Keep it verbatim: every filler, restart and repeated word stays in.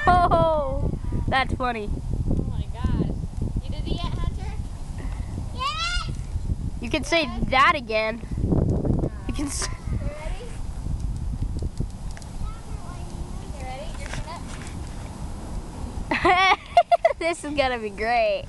Oh, that's funny. Oh my gosh. You did it yet, Hunter? Yes! You can Yes. say that again. Oh You can say. you ready? You ready? You're gonna... This is gonna be great.